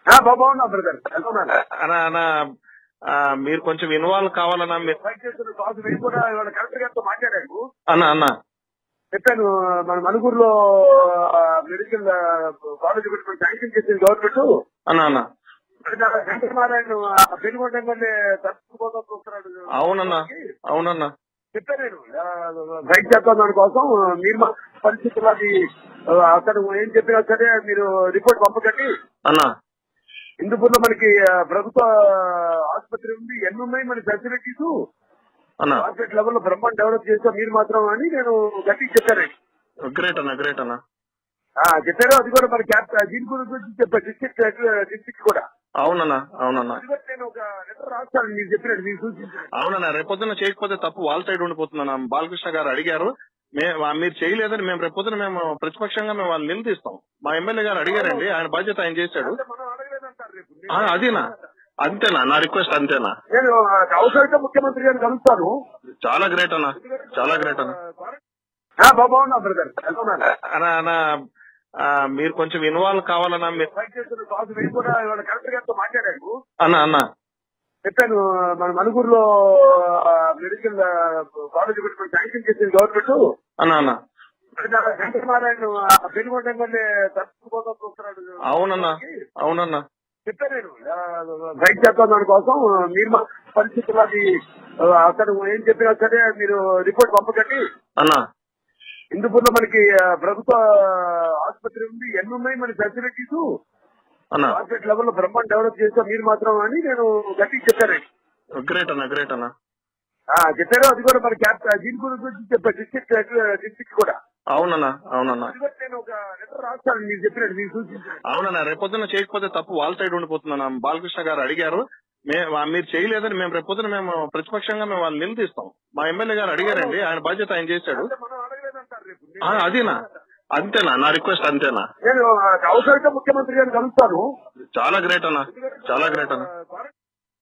బాగున్నా బ్రదర్. అన్నా అన్నా మీరు కొంచెం ఇన్వాల్వ్ కావాలన్నా మీరు కూడా ఇవాళ కలెక్టర్ గారితో మాట్లాడాను. అన్నా అన్నా చెప్పాను మన మనుగురులో మెడికల్ కాలేజ్ పెట్టుకుని శాంక్షన్ చేసింది గవర్నమెంట్. అన్నా అన్నా వెంకటనారాయణ పెనుగొండ ఎమ్మెల్యే తప్పుకోసం చూస్తున్నాడు. అవునన్నా అవునన్నా చెప్పాను నేను బయట చేద్దాం దానికోసం మీరు మా పరిస్థితులు అది అతను ఏం చెప్పినా సరే మీరు రిపోర్ట్ పంపకండి అన్నా. హిందూపూర్లో మనకి ప్రభుత్వ ఆసుపత్రి ఉంది, ఎన్ని ఉన్నాయి మన ఫెసిలిటీస్ కార్పొరేట్ లెవెల్ లో బ్రహ్మాండ డెవలప్ చేస్తాం మీరు మాత్రం అని నేను గట్టిగా చెప్పాను. గ్రేట్ అన్నా గ్రేట్ అన్నా చెప్పారు. అది కూడా మన దీని గురించి చెప్పారు డిస్ట్రిక్ట్ కూడా. అవునన్నా అవునన్నా నేను ఒక లెటర్ రాస్తాను మీరు చెప్పినట్టు మీరు సూచించారు. అవునన్నా రేపొద్దున చేయకపోతే తప్పు వాళ్ళ సైడ్ ఉండిపోతుందన్నా. బాలకృష్ణ గారు అడిగారు, మీరు చేయలేదని మేము రేపొద్దున మేము ప్రతిపక్షంగా మేము వాళ్ళు నిలదీస్తాం. మా ఎమ్మెల్యే గారు అడిగారండి, ఆయన బాధ్యత ఆయన చేశాడు. అదేనా అంతేనా నా రిక్వెస్ట్ అంతేనా? నేను అవసరమైతే ముఖ్యమంత్రి గారిని కలుస్తాను. చాలా గ్రేట్ అన్నా చాలా గ్రేట్ అన్నా. బాగున్నా బ్రదర్. అన్నా అన్నా మీరు కొంచెం ఇన్వాల్వ్ కావాలన్నా మీరు కూడా ఇవాళ కలెక్టర్ గారితో మాట్లాడాను. అన్నా అన్నా చెప్పాను మన మనుగురులో మెడికల్ కాలేజ్ పెట్టుకుని శాంక్షన్ చేసింది గవర్నమెంట్. అన్నా అన్నా వెంకటనారాయణ పెనుగొండ ఎమ్మెల్యే తప్పుకోసం చూస్తున్నాడు. అవునన్నా అవునన్నా చెప్పాను నేను బయట చేద్దాం దానికోసం మీరు మా పరిస్థితులు అది అతను ఏం చెప్పినా సరే మీరు రిపోర్ట్ పంపకండి అన్నా. హిందూపూర్లో మనకి ప్రభుత్వ ఆసుపత్రి ఉంది, ఎన్ని ఉన్నాయి మన ఫెసిలిటీస్ కార్పొరేట్ లెవెల్ లో బ్రహ్మాండ డెవలప్ చేస్తాం మీరు మాత్రం అని నేను గట్టిగా చెప్పాను. గ్రేట్ అన్నా గ్రేట్ అన్నా చెప్పారు. అది కూడా మన దీని గురించి చెప్పారు డిస్ట్రిక్ట్ కూడా. అవునన్నా అవునన్నా నేను ఒక లెటర్ రాస్తాను మీరు చెప్పినట్టు మీరు సూచించారు. అవునన్నా రేపొద్దున చేయకపోతే తప్పు వాళ్ళ సైడ్ ఉండిపోతుందన్నా. బాలకృష్ణ గారు అడిగారు, మీరు చేయలేదని మేము రేపొద్దున మేము ప్రతిపక్షంగా మేము వాళ్ళు నిలదీస్తాం. మా ఎమ్మెల్యే గారు అడిగారండి, ఆయన బాధ్యత ఆయన చేశాడు. అదేనా అంతేనా నా రిక్వెస్ట్ అంతేనా? నేను అవసరమైతే ముఖ్యమంత్రి గారిని కలుస్తాను. చాలా గ్రేట్ అన్నా చాలా గ్రేట్ అన్నా.